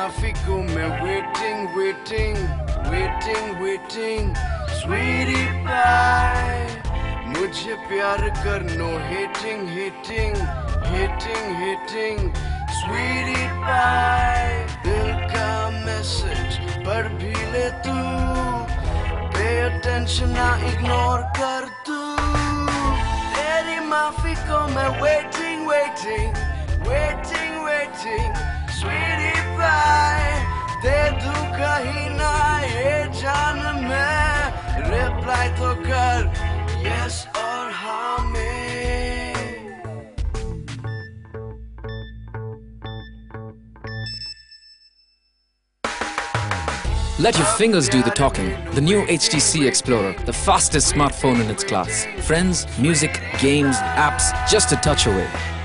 माफी को मैं waiting sweetie pie मुझे प्यार कर no hating sweetie pie दिल का मैसेज पढ़ भी ले तू pay attention ना ignore कर तू तेरी माफी को मैं waiting sweetie pie दे दूं कहीं ना ये जान मैं reply तो कर yes और हाँ में Let your fingers do the talking. The new HTC Explorer, the fastest smartphone in its class. Friends, music, games, apps, just a touch away.